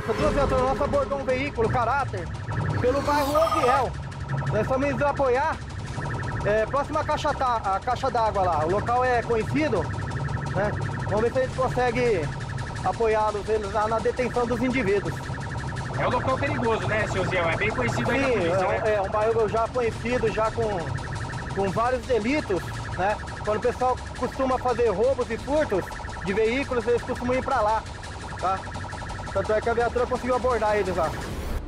duas viaturas nossas abordou um veículo, caráter, pelo bairro Oviel. Nós fomos indo apoiar, próximo à caixa d'água lá. O local é conhecido, né? Vamos ver se a gente consegue apoiá-los eles lá na detenção dos indivíduos. É um local perigoso, né, seu Zé? É bem conhecido aí na polícia, né? É um bairro já conhecido, já com vários delitos, né? Quando o pessoal costuma fazer roubos e furtos de veículos, eles costumam ir pra lá, tá? Tanto é que a viatura conseguiu abordar eles lá.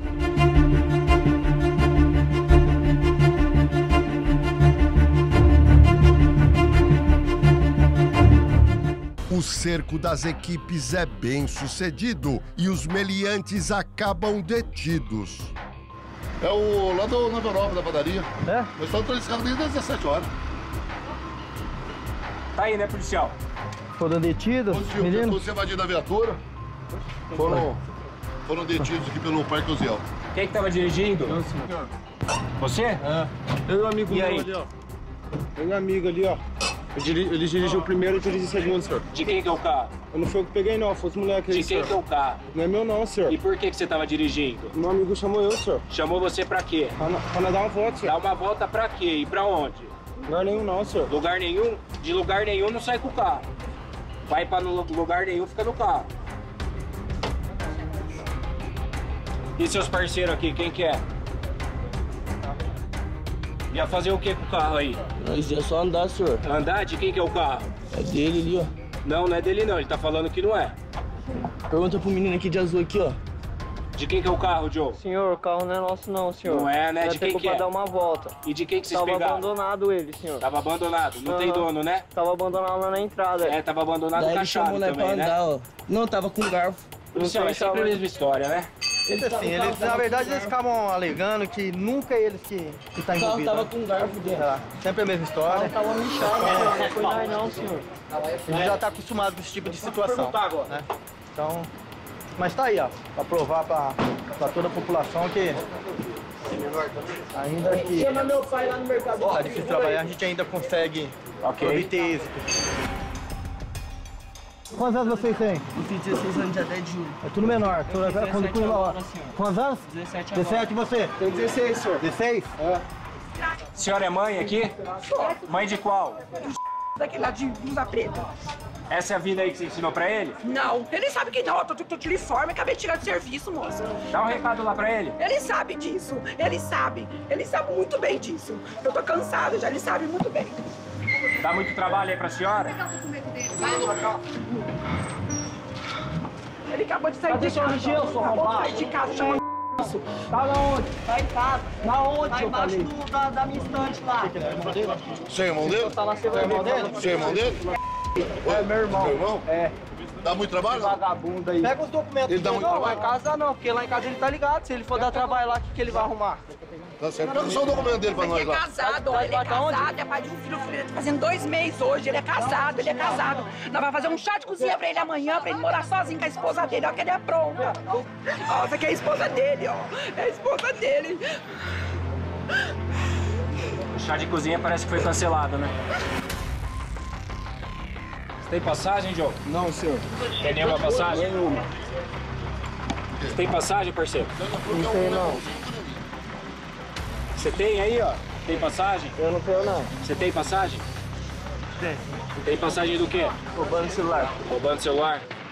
O cerco das equipes é bem sucedido e os meliantes acabam detidos. É o lá do Nova Europa, da padaria. É? Nós estamos atrás desse carro desde as 17 horas. Tá aí, né, policial? Foram detidos, Positivo, você invadindo a viatura. Foram detidos aqui pelo Parque Osiel. Quem que tava dirigindo? Eu, senhor. Você? É. Eu e o amigo meu ali, ó. Eu e o amigo ali, ó. Ele dirigiu o primeiro e eu dirigi o segundo, senhor. De quem que é o carro? Eu não fui eu que peguei, não. Fosse moleque aí, De quem senhor. que é o carro? Não é meu, não, senhor. E por que você tava dirigindo? Meu amigo chamou eu, senhor. Chamou você pra quê? Pra nós dar uma volta, senhor. Dar uma volta pra quê? E pra onde? Lugar nenhum, não, senhor. Lugar nenhum? De lugar nenhum não sai com o carro. Vai pra lugar nenhum, fica no carro. E seus parceiros aqui, quem que é? Ia fazer o que com o carro aí? Nós ia só andar, senhor. Andar? De quem que é o carro? É dele ali, ó. Não, não é dele não, ele tá falando que não é. Pergunta pro menino aqui de azul aqui, ó. De quem que é o carro, Joe? Senhor, o carro não é nosso não, senhor. Não é, né? De quem que é? dar uma volta. E de quem que vocês Tava pegaram? abandonado ele, senhor. Tava abandonado, não tem dono, né? Tava abandonado lá na entrada. É, tava abandonado Daí ele cachado chamou nós também, pra né? andar, ó. Não, tava com garfo. Policial, é sempre a mesma história, né? Assim, eles, na verdade, eles ficavam alegando que nunca é eles que tá O carro envolvido. tava Né? com garfo dentro. Sempre a mesma história. Tava lixado, não foi nós não, senhor. Ele já tá acostumado com esse tipo de situação. Né? Então, mas tá aí, ó, pra provar pra toda a população que ainda que Chama meu pai lá no mercado. tá difícil trabalhar, a gente ainda consegue obter êxito. Quantos anos vocês têm? Eu fiz 16 anos dia 10 de julho. É tudo menor. Quantos anos? 17 17 e você? Tem 16, senhor. 16? É. A senhora é mãe aqui? Mãe de qual? Daquele lá de blusa preta. Essa é a vida aí que você ensinou pra ele? Não, ele sabe que não. Eu tô de uniforme, acabei de tirar de serviço, moça. Dá um recado lá pra ele. Ele sabe disso, ele sabe muito bem disso. Eu tô cansada já, ele sabe muito bem. Dá muito trabalho aí pra senhora? Ele acabou de sair de casa. Acabou de sair de casa, chama isso. Tá na onde? Tá em casa. Na onde? Tá embaixo da minha estante lá. Você é irmão dele? Tá lá, você vai ver. Você é irmão dele? É meu irmão. Meu irmão? É. Dá muito trabalho? Vagabundo aí. Pega os documentos. Ele dá muito Não, lá trabalho? em casa não, porque lá em casa ele tá ligado. Se ele for dar trabalho lá, o que ele vai arrumar? Tá certo. Pega só o documento dele pra Ele nós é lá. casado, ó, ele é casado, é pai de um filho, ele tá fazendo 2 meses hoje, ele é casado, ele é casado. Nós vamos fazer um chá de cozinha pra ele amanhã, pra ele morar sozinho com a esposa dele, ó, que ele é pronta. Ó, essa aqui é a esposa dele, ó, é a esposa dele. O chá de cozinha parece que foi cancelado, né? Você tem passagem, Joe? Não, senhor. Tem nenhuma passagem? Nenhuma. Você tem passagem, parceiro? Não tem não. Você tem aí, ó? Tem passagem? Eu não tenho não. Você tem passagem? Tem. Tem passagem do quê? Roubando o celular. Roubando celular?